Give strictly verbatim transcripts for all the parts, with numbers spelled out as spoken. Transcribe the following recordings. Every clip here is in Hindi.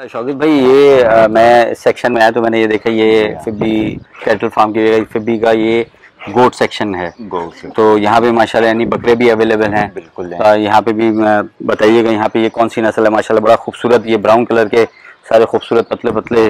शौकत भाई, ये आ, मैं इस सेक्शन में आया तो मैंने ये देखा, ये फिब्बी कैटल फार्म की फिब्बी का ये गोट सेक्शन है। गोट तो यहाँ पे माशाल्लाह यानी बकरे भी अवेलेबल हैं। बिल्कुल तो यहाँ पे भी बताइएगा, यहाँ पे ये कौन सी नस्ल है? माशाल्लाह बड़ा खूबसूरत, ये ब्राउन कलर के सारे खूबसूरत पतले पतले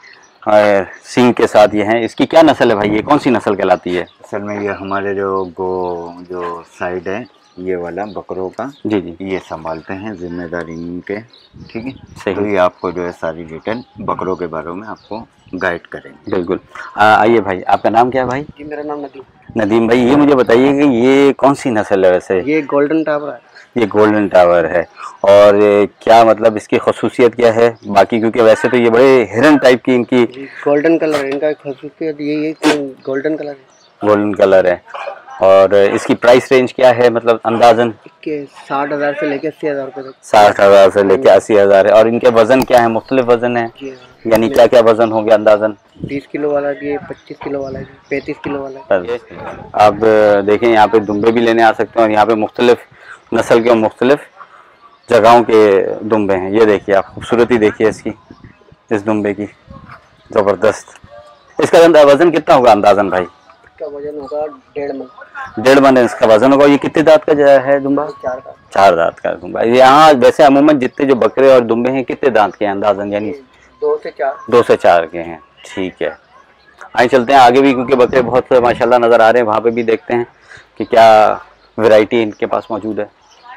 सींग के साथ ये हैं। इसकी क्या नस्ल है भाई? ये कौन सी नस्ल कहलाती है? असल में ये हमारे जो गो जो साइड है ये वाला बकरों का, जी जी, ये संभालते हैं, जिम्मेदारी इनके, ठीक है। सही। तो ये आपको जो है सारी डिटेल बकरों के बारे में आपको गाइड करेंगे। बिल्कुल। आइए भाई, आपका नाम क्या है भाई? जी मेरा नाम नदीम। नदीम भाई, ये मुझे बताइए कि ये कौन सी नस्ल है वैसे? ये गोल्डन टावर है। ये गोल्डन टावर है। और क्या मतलब इसकी खसूसियत क्या है बाकी? क्योंकि वैसे तो ये बड़े हिरन टाइप की इनकी गोल्डन कलर है, इनका खसूसियत यही है कि गोल्डन कलर है। गोल्डन कलर है। और इसकी प्राइस रेंज क्या है, मतलब अंदाजन? साठ हजार से लेके अस्सी हजार रुपए तक। साठ हजार से लेके अस्सी हजार है। और इनके वजन क्या है? मुख्तलिफ वजन है, यानी क्या क्या वजन हो गया अंदाजन? बीस किलो वाला भी, पच्चीस किलो वाला भी, पैंतीस किलो वाला है। आप देखें, यहाँ पे दुम्बे भी लेने आ सकते हैं, और यहाँ पे मुख्तलिफ नस्ल के और मुख्तलिफ जगहों के दुम्बे हैं। ये देखिए आप, खूबसूरती देखिए इसकी, इस दुम्बे की, ज़बरदस्त। इसका वजन कितना होगा अंदाजन भाई? इसका वजन होगा डेढ़ मन। डेढ़ मन इसका वजन होगा। ये कितने दांत का है दुम्बा? चार दांत। चार दांत का दुम्बा। यहाँ वैसे अमूमन जितने जो बकरे और दुम्बे हैं कितने दांत के हैं अंदाजन? यानी दो से चार। दो से चार के हैं, ठीक है। आइए चलते हैं आगे भी, क्योंकि बकरे बहुत माशाल्लाह नज़र आ रहे हैं। वहाँ पे भी देखते हैं कि क्या वैरायटी इनके पास मौजूद है।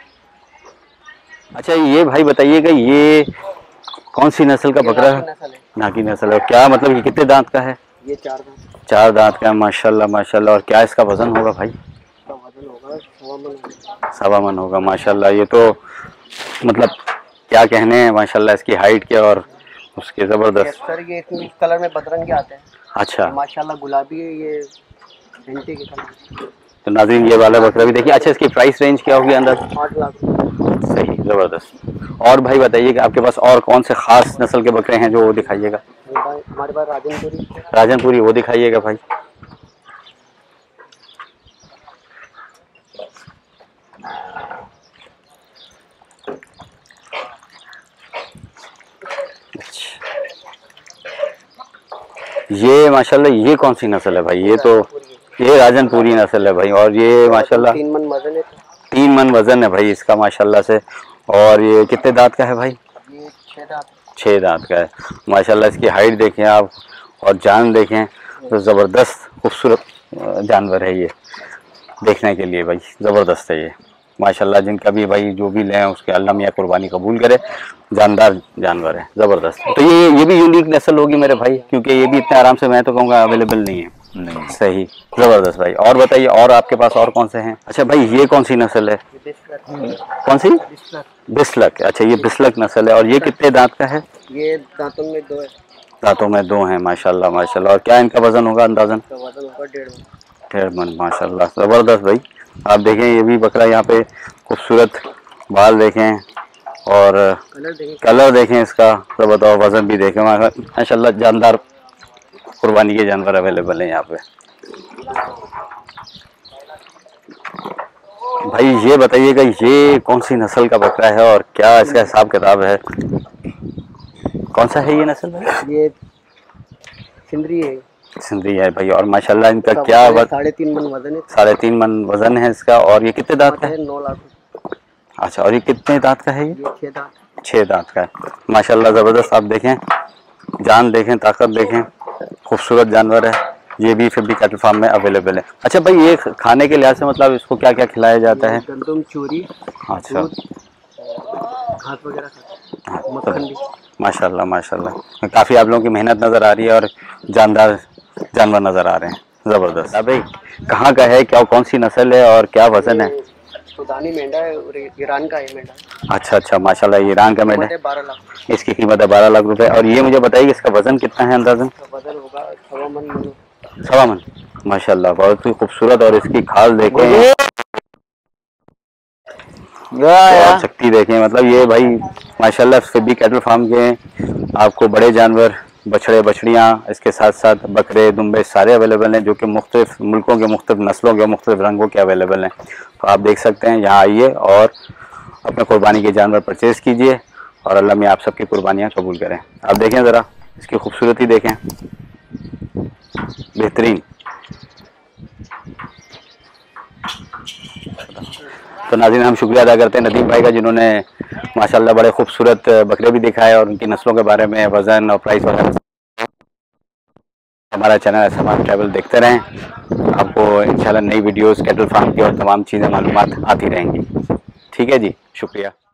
अच्छा ये भाई बताइएगा, ये कौन सी नस्ल का बकरा है? नाकी नस्ल है। क्या मतलब ये कितने दांत का है? ये चार दांत। चार दांत का है, माशाल्लाह माशाल्लाह। और क्या इसका वजन होगा भाई? इसका वजन होगा सवा मन। सवा मन होगा, माशाल्लाह। ये तो मतलब क्या कहने हैं माशाल्लाह इसकी हाइट के और उसके ज़बरदस्त। सर ये इस कलर में बदरंगी आते हैं। अच्छा, माशाल्लाह गुलाबी है ये, घंटे के कलर। तो नाज़रीन ये वाला बकरा भी देखिए। अच्छा इसकी प्राइस रेंज क्या होगी अंदाज़? आठ लाख। सही, ज़बरदस्त। और भाई बताइए कि आपके पास और कौन से ख़ास नस्ल के बकरे हैं जो वो दिखाइएगा? हमारे पास राजनपुरी। राजनपुरी, वो दिखाइएगा भाई। ये माशाल्लाह ये कौन सी नस्ल है भाई? ये तो ये राजनपुरी नस्ल है भाई। और ये माशाल्लाह तीन मन वजन है। तीन मन वजन है भाई इसका माशाल्लाह से। और ये कितने दांत का है भाई? ये छह दांत। छह दांत का है माशाल्लाह। इसकी हाइट देखें आप और जान देखें, तो ज़बरदस्त खूबसूरत जानवर है ये, देखने के लिए भाई ज़बरदस्त है ये माशाल्लाह। जिनका भी भाई जो भी लें उसके अल्लाह मियां कुर्बानी कबूल करे, जानदार जानवर है, ज़बरदस्त। तो ये ये भी यूनिक नस्ल होगी मेरे भाई, क्योंकि ये भी इतने आराम से मैं तो कहूँगा अवेलेबल नहीं है। नहीं। सही, ज़बरदस्त भाई। और बताइए, और आपके पास और कौन से हैं? अच्छा भाई ये कौन सी नस्ल है? कौन सी? बिस्लक। अच्छा ये बिस्लक नस्ल है। और ये कितने दांत का है? ये दांतों में दो है। दांतों में दो हैं, माशाल्लाह माशाल्लाह। और क्या इनका वजन होगा अंदाजन? वजन होगा डेढ़ मन। डेढ़ मन, माशाल्लाह, ज़बरदस्त भाई। आप देखें ये भी बकरा, यहाँ पे खूबसूरत बाल देखें और कलर देखें, कलर देखें इसका, ज़बरदस्त। वजन भी देखें माशाल्लाह, जानदार कुर्बानी के जानवर अवेलेबल हैं यहाँ पे। भाई ये बताइएगा, ये कौन सी नस्ल का बकरा है और क्या इसका हिसाब किताब है? कौन सा है ये नस्ल भाई? ये सिंदरी है। सिंधी है भाई। और माशाल्लाह इनका क्या साढ़े तीन मन वजन है। साढ़े तीन मन वजन है इसका। और ये कितने दांत का है? नौ लाख। अच्छा, और ये कितने दांत का है? ये छह दांत। छः दांत का है, माशाल्लाह ज़बरदस्त। आप देखें, जान देखें, ताकत देखें, खूबसूरत जानवर है। ये भी फिब्बी कैटल फार्म में अवेलेबल है। अच्छा भाई ये खाने के लिहाज से मतलब इसको क्या क्या खिलाया जाता है? गंदम, चूरी, अच्छा, घास वगैरह, मक्खन भी। माशाल्लाह माशाल्लाह। काफ़ी आप लोगों की मेहनत नज़र आ रही है और जानदार जानवर नज़र आ रहे हैं, ज़बरदस्त। भाई कहाँ का है, क्या कौन सी नस्ल है और क्या वजन है? सुदानी मेंढा है और ईरान का है मेंढा। अच्छा अच्छा, माशाल्लाह, ईरान का मेंढा है। बारह लाख इसकी कीमत है बारह लाख रुपए। और ये मुझे बताइए इसका वजन कितना है अंदाजन? वजन होगा सवा मन। सवा मन, माशाल्लाह, बहुत ही खूबसूरत। और इसकी खाल देखें, और शक्ति देखें, मतलब ये भाई माशाल्लाह फिब्बी कैटल फार्म के आपको बड़े जानवर, बछड़े बछड़ियाँ, इसके साथ साथ बकरे दुम्बे सारे अवेलेबल हैं, जो कि मुख्तलिफ मुल्कों के मुख्तलिफ नस्लों के मुख्तलिफ रंगों के अवेलेबल हैं। तो आप देख सकते हैं, यहाँ आइए और अपने कुर्बानी के जानवर परचेज़ कीजिए और अल्लाह में आप सबकी कुर्बानियाँ कबूल करें। आप देखें ज़रा इसकी खूबसूरती देखें, बेहतरीन। तो नाज़रीन हम शुक्रिया अदा करते हैं नदीम भाई का, जिन्होंने माशाल्लाह बड़े खूबसूरत बकरे भी दिखाए और उनकी नस्लों के बारे में वज़न और प्राइस वगैरह। हमारा चैनल एसएमआर ट्रैवल देखते रहें, आपको इंशाल्लाह नई वीडियोस कैटल फार्म की और तमाम चीज़ें मालूमात आती रहेंगी। ठीक है जी, शुक्रिया।